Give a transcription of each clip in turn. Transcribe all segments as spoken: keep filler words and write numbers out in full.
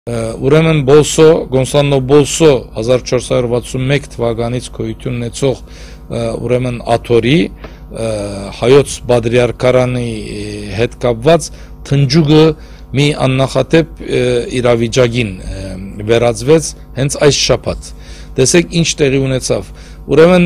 Ուրեմն Բոլսո, Գոնսալո Բոլսո հազար չորս հարյուր վաթսունմեկ թվականից գոյություն ունեցող ուրեմն աթորի հայոց բադրիարքարանի հետ կապված թնջուկը մի աննախադեպ իրավիճակին վերածվեց հենց այս շաբաթ։ Տեսեք ինչ տեղի ունեցավ։ Ուրեմն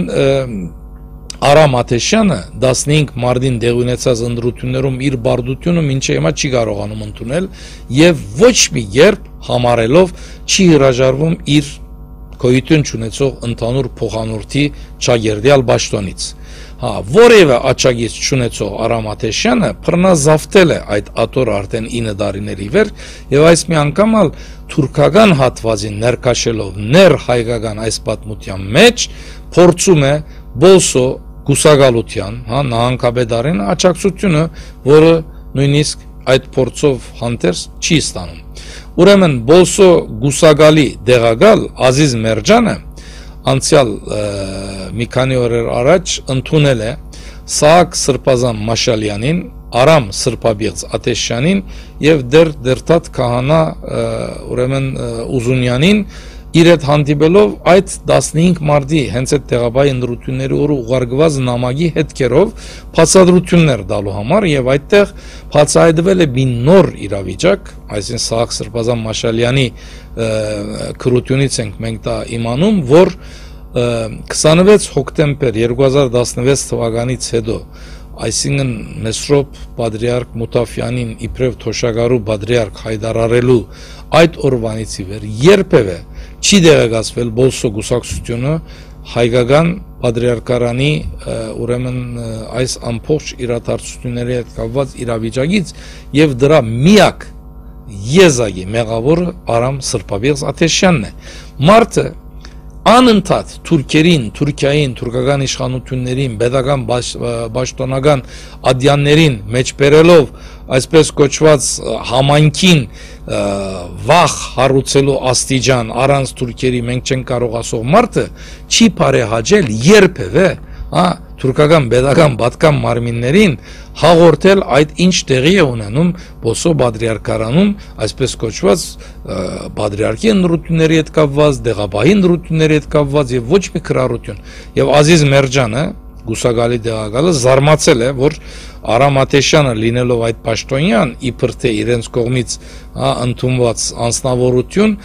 Արամ Աթեշյանը տասնհինգ մարտին տեղի ունեցած ընտրություններում իր բարդությունը մինչև հիմա չի կարողանում ընդունել եւ ոչ մի երբ համարելով չի հրաժարվում իր գոյություն չունեցող ընդհանուր փոխանորդի ճագերդյալ պաշտոնից։ Հա, որևէ աչագից չունեցող Արամ Աթեշյանը բռնազավթել է այդ աթոռը արդեն ինը տարիների վեր եւ այս մի անգամ ալ թուրքական հատվածին ներկաշելով ներ հայկական այս պատմության մեջ փորձում է Բոլսո գուսակալության, հա, նահանգապետարին աջակցությունը, որը նույնիսկ այդ փորձով հանդերձ չի ստանում։ Ուրեմն Բոլսո գուսակալի դեղակալ Ազիզ Մերջանը անցյալ մի քանի օրեր առաջ ընդունել է Սահակ Սրբազան Մաշալյանին, Արամ Սրբաբիղծ Աթեշյանին եւ դեր դերթատ քահանա ուրեմն Ուզունյանին իր հետ հանդիպելով այդ տասնհինգ մարտի հենց այդ տեղաբայ ընտրությունների օրը ուղարկված նամակի հետքերով բացատրություններ տալու համար եւ այդտեղ բացահայտվել է մի նոր իրավիճակ, այսինքն Սահակ Սրբազան Մաշալյանի քրությունից ենք մենք դա իմանում, որ քսանվեց հոկտեմբեր երկու հազար տասնվեց թվականից հետո այսինքն Մեսրոպ Պատրիարք Մուտաֆյանին իբրև թոշակառու Պատրիարք հայտարարելու այդ օրվանից ի վեր երբևէ չի դեղեկացվել Բոլսո գուսակցությունը հայկական Պատրիարքարանի ուրեմն այս ամբողջ իրադարձությունների հետ կապված իրավիճակից եւ դրա միակ եզակի մեղավորը Արամ Սրբաբիղծ Աթեշյանն է։ Մարդը անընդհատ թուրքերին, Թուրքիային, թուրքական իշխանություններին, պետական պաշտոնական ադյաններին մեջբերելով այսպես կոչված համայնքին վախ հարուցելու աստիճան առանց թուրքերի մենք չենք կարող ասող մարդը չի բարեհաճել երբևէ, հա, թուրքական պետական պատկան մարմիններին հաղորդել այդ ինչ տեղի է ունենում Բոլսո Պատրիարքարանում, այսպես կոչված Պատրիարքի ընտրությունների հետ կապված, դեղաբահի ընտրությունների հետ կապված եւ ոչ մի քրառություն։ Եվ Ազիզ Մերջանը, գուսակալի դեղակալը, զարմացել է, որ Արամ Աթեշյանը լինելով այդ պաշտոնյան, իբր թե իրենց կողմից ընդունված անձնավորություն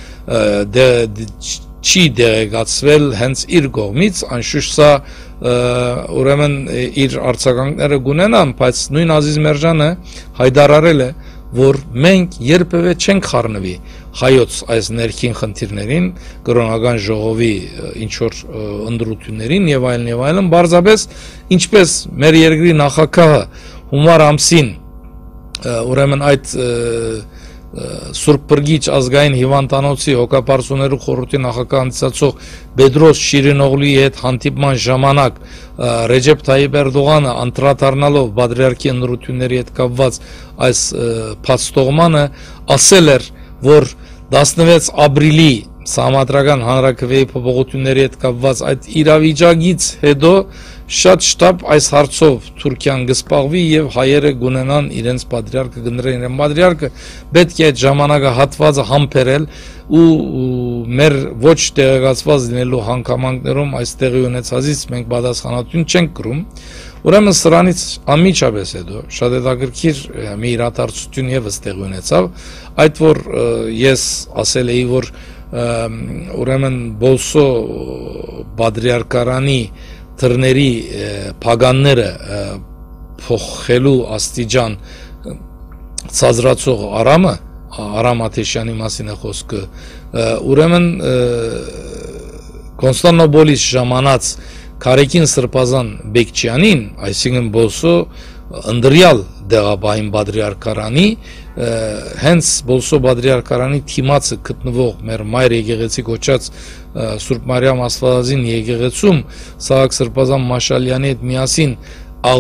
չի դեղեկացվել հենց իր կողմից, անշուշտ սա ուրեմն իր արձագանքները գունենան, բայց նույն Ազիզ Մերջանը հայտարարել է, որ մենք երբևէ չենք խառնվի հայոց այս ներքին խնդիրներին, կրոնական ժողովի ինչ որ ընտրություններին եւ այլն եւ այլն, բարձրապես ինչպես մեր երկրի նախագահը հունվար ամսին ուրեմն այդ Սուրբ Բրգիչ ազգային հիվանդանոցի հոգապարծուներու խորհրդի նախագահ հանդիսացող Բեդրոս Շիրինօղլուի հետ հանդիպման ժամանակ Ռեջեփ Թայիպ Էրդողանը անդրադառնալով Պատրիարքի ընտրությունների հետ կապված այս փաստողմանը ասել էր, որ տասնվեց ապրիլի Սահմանադրական հանրաքվեի փոփոխությունների հետ կապված այդ իրավիճակից հետո շատ շտապ այս հարցով Թուրքիան կզբաղվի եւ հայերը կունենան իրենց Պատրիարքը, կընտրեն իրեն Պատրիարքը, պետք է այդ ժամանակահատվածը համբերել ու մեր ոչ տեղեկացված լինելու հանգամանքներում այս տեղի ունեցածից մենք պատասխանատվություն չենք կրում։ Ուրեմն սրանից անմիջապես հետո շատ հետաքրքիր մի իրադարձություն եւս տեղի ունեցավ, այդ որ ես ասել էի, որ ուրեմն Բոլսո Պատրիարքարանի դռների փագանները փոխելու աստիճան ցածրացող Արամը, Արամ Աթեշյանի մասին է խոսքը, ուրեմն Կոնստանդնոպոլից ժամանած Քարեկին Սրբազան Բեկչյանին, այսինքն Բոլսո ընդրյալ դեղաբահին Պատրիարքարանի, հենց Բոլսո Պատրիարքարանի թիմացը գտնվող մեր մայր եկեղեցի կոչած Սուրբ Մարիամ Աստվածածին եկեղեցում Սահակ Սրբազան Մաշալյանի հետ միասին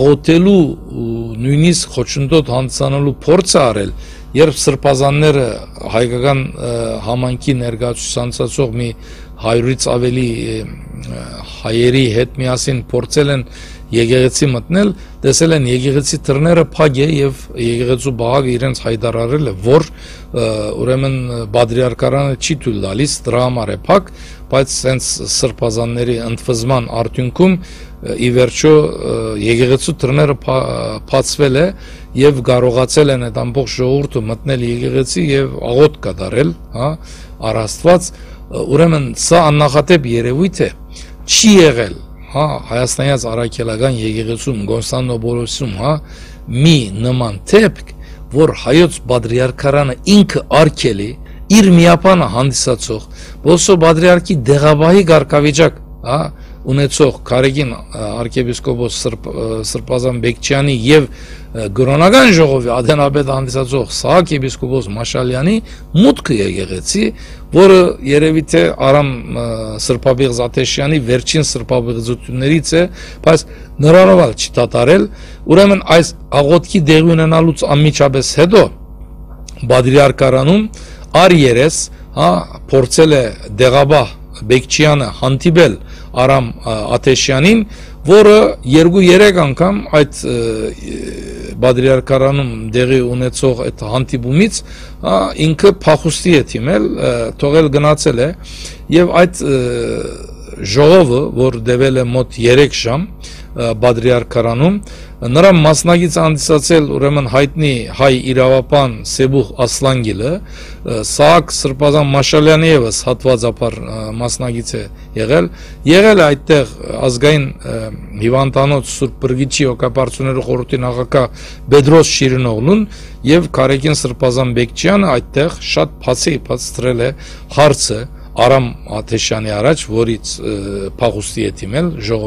աղոթելու նույնիսկ խոչընդոտ հանդիսանալու փորձ արել, երբ սրբազանները հայկական համանքի ներկայացուցանցող մի հարյուրից ավելի հայերի հետ միասին փորձել են եկեղեցի մտնել, տեսել են եկեղեցի դռները փակ է եւ եկեղեցու բաղը իրենց հայտարարել է, որ ուրեմն բադրիարքարանը չի թույլ տալիս, դրա համար է փակ, բայց սենց սրբազանների ընդվզման արդյունքում ի վերջո եկեղեցու դռները փացվել է եւ կարողացել են այդ ամբողջ ժողովուրդը մտնել եկեղեցի եւ աղոթք կատարել, հա, առ Աստված, ուրեմն սա աննախադեպ երևույթ է, չի եղել, հա, հայաստանյաց առաքելական եկեղեցում Կոնստանդնոպոլոսում, հա, մի նման դեպք, որ հայոց բադրիարքարանը ինքը արգելի իր միապանը հանդիսացող Բոսո բադրիարքի դեղաբահի կարգավիճակ, հա, ունեցող Քարեգին arczepiskopos Սրբազան Բեկչյանի եւ Գրոնական ժողովի ադենաբեդ հանդիսացող Սահակ եպիսկոպոս Մաշալյանի մուտքը եկեղեցի, որը երևի թե Արամ Սրբաբիղ Աթեշյանի վերջին սրբաբիղձություններից է, բայց նրանով էլ չի դատարել, ուրեմն այս աղոթքի դեղի ունենալուց անմիջապես հետո Բադրիարքարանում առերես, հա, փորձել է դեղաբահ Բեկչյանը հանդիպել Արամ Աթեշյանին, որը երկու-երեք անգամ այդ Բադրիարքարանում դեղի ունեցող այդ հանդիպումից ինքը փախուստի է թիմել, թողել գնացել է եւ այդ ժողովը, որ դեվել է մոտ երեք ժամ Բադրիարքարանում, նրա մասնագից հանդիսացել ուրեմն հայտնի հայ իրավապան Սեբուխ Ասլանգիլը, Սահակ Սրբազան Մաշալյանը եւս հատվածապար մասնագից է եղել, եղել է այդտեղ ազգային հիվանդանոց Սուրբ Բրգիչի հոգապարծուների խորհրդի նախագահ Բեդրոս Շիրինօղլուն եւ Քարեգին Սրբազան Բեկչյանը այդտեղ շատ փացի բացտրել է հարցը Արամ Աթեշյանի առաջ, որից փախուստի է թիմել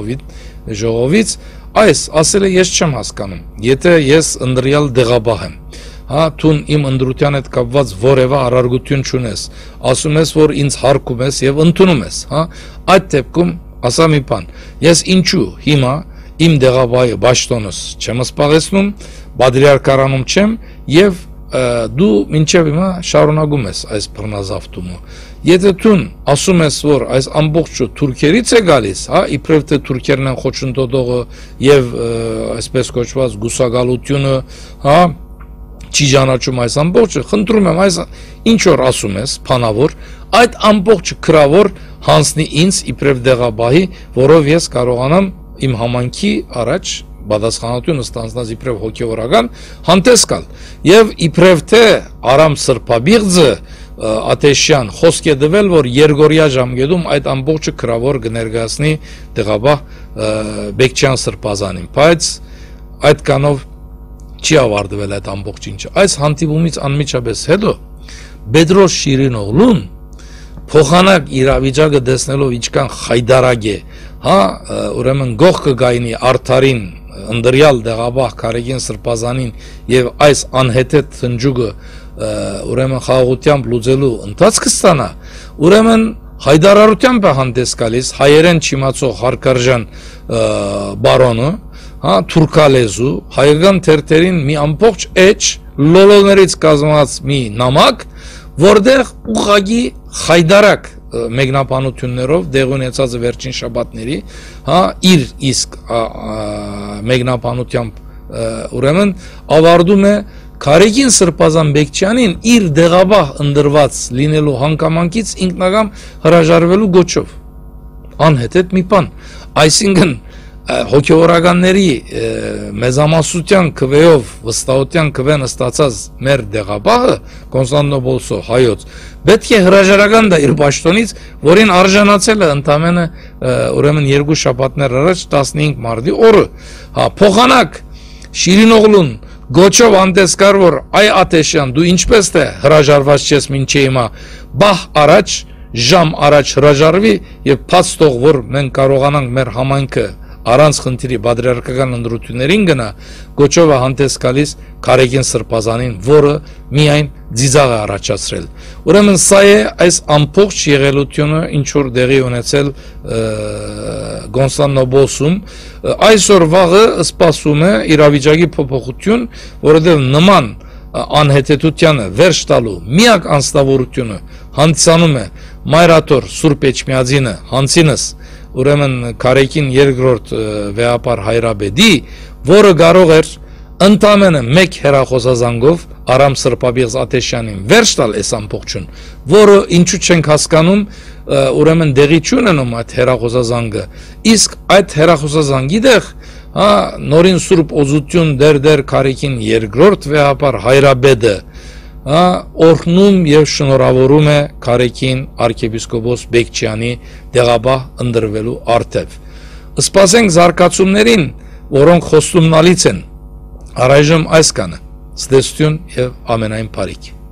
ժողովից, այս ասել է ես չեմ հասկանում, եթե ես ընդրյալ դեղաբահ եմ, հա, տուն իմ ընդրության հետ կապված որևէ առարգություն չունես, ասում ես, որ ինձ հարգում ես եւ ընդունում ես, հա, այդ դեպքում ասա մի բան, ես ինչու հիմա իմ դեղաբահի բաշտոնս չեմ սպառեցնում, Բադրիարքարանում չեմ եւ դու մինչև հիմա շարունակում ես այս բռնազավթումը, եթե դու ասում ես, որ այս ամբողջը թուրքերից է գալիս, հա, իբրև թե թուրքերն են խոչընդոտողը եւ այսպես կոչված գուսակալությունը, հա, չի ճանաչում այս ամբողջը, խնդրում եմ այս ինչ որ ասում ես, փանավոր, այդ ամբողջը գրավոր հանձնի ինձ իբրև դեղաբահի, որով ես կարողանամ իմ համանքի առաջ բադասխանատյունը ստանձնած իբրև հոգևորական հանդես գալ եւ իբրև թե Արամ Սրբաբիղձը Աթեշյան խոսք է դվել, որ երկորյա ժամկետում այդ ամբողջը գրավոր կներկայացնի դեղաբահ Բեկչյան Սրբազանին, բայց այդ կանով չի ավարտվել այդ ամբողջ ինչը։ Այս հանդիպումից անմիջապես հետո Բեդրոս Շիրինօղլուն փոխանակ իրավիճակը տեսնելով ինչքան խայդարագ է, հա, ուրեմն գող կգայնի արդարին ընդրյալ դեղաբահ Քարեգին Սրբազանին եւ այս անհեթեթ թնջուկը ուրեմն խաղաղությամբ լուծելու ընթացքը ստանա, ուրեմն հայդարարությամբ է հանդես գալիս հայերեն չիմացող հարկարժան բարոնը, հա, թուրքալեզու, հայկական թերթերին մի ամբողջ էջ լոլոներից կազմված մի նամակ, որտեղ ուղղակի խայդարակ մեկնաբանություններով դեղ ունեցած վերջին շաբաթների, հա, իր իսկ մեկնաբանությամբ ուրեմն ավարտում է Քարեգին Սրբազան Բեկչյանին իր դեղաբահ ընդրված լինելու հանգամանքից ինքնական հրաժարվելու գոչով, անհեթեթ մի բան, այսինքն հոգևորականների մեծամասնության քվեով վստահության քվեն ստացած մեր դեղաբահը Կոնստանդնոպոլսո հայոց պետք է հրաժարական դա իր պաշտոնից, որին արժանացել է ընդամենը ուրեմն երկու շաբաթներ առաջ տասնհինգ մարտի օրը, հա, փոխանակ Շիրինօղլուն գոչով հանդես գար, որ այ Աթեշյան, դու ինչպես թե հրաժարված չես մինչե հիմա, բահ առաջ ժամ առաջ հրաժարվի եւ փաց տող, որ մենք կարողանանք մեր համայնքը առանց խնդիրի բադրիարքական ընդրություններին գնա, գոչով է հանդես գալիս Քարեգին Սրբազանին, որը միայն ձիձաղ է առաջացրել։ Ուրեմն սա է այս ամբողջ եղելությունը, ինչ որ դեղի ունեցել Կոնստանդնոպոլսում, այսօր վաղը սպասում է իրավիճակի փոփոխություն, որովհետև նման անհետեթությանը վերջ տալու միակ անձնավորությունը հանդիսանում է Մայրաթոր Սուրբ Էջմիածինը հանցինս ուրեմն Քարեկին երկրորդ վեհապար Հայրաբեդի, որը կարող էր ընդամենը մեկ հեռախոսազանգով Արամ Սրբաբիղզ Աթեշյանին վերջ տալ այս ամբողջուն, որը ինչու չենք հասկանում, ուրեմն դեղի չունենում այդ հեռախոսազանգը, իսկ այդ հեռախոսազանգի դեղ հա նորին Սուրբ Օզություն դեր դեր Քարեկին երկրորդ վեհապար Հայրաբեդը հա օրհնում եւ շնորհավորում է Քարեկին arczepiskopos Բեկչյանի դեղաբահ ընդրվելու արդև։ Սպասենք զարգացումներին, որոնք խոստումնալից են։ Առայժմ այս կանը, ցտեսություն եւ ամենայն բարիք։